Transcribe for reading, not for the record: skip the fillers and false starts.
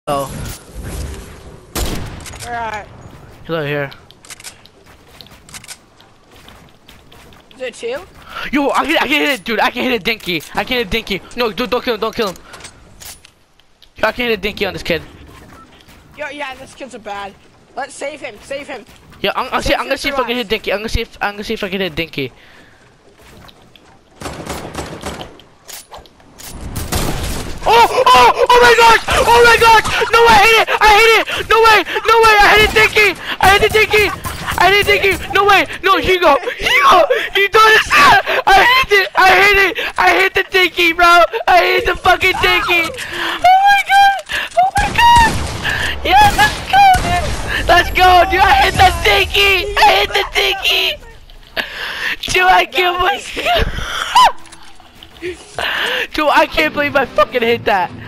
Oh. Alright. Hello here. Is it two? Yo, I can hit it, dude. I can hit a dinky. I can hit a dinky. No, dude, don't kill him. Don't kill him. Yo, I can hit a dinky on this kid. Yo, yeah, this kid's a bad. Let's save him. Save him. Yeah, I'm gonna see if I can hit dinky. I'm gonna see if I can hit dinky. Oh my gosh! Oh my gosh! No way! I hit it! No way! No way! I hit it dinky! I hit it dinky! I hit it dinky! No way! No, Hugo! You don't understand! I hit it! I hit the dinky, bro! I hit the fucking dinky! Oh my god! Oh my god! Yeah, let's go, dude! Let's go, dude! I hit the dinky! I hit the dinky! Dude, I can't believe. Dude, I can't believe I fucking hit that.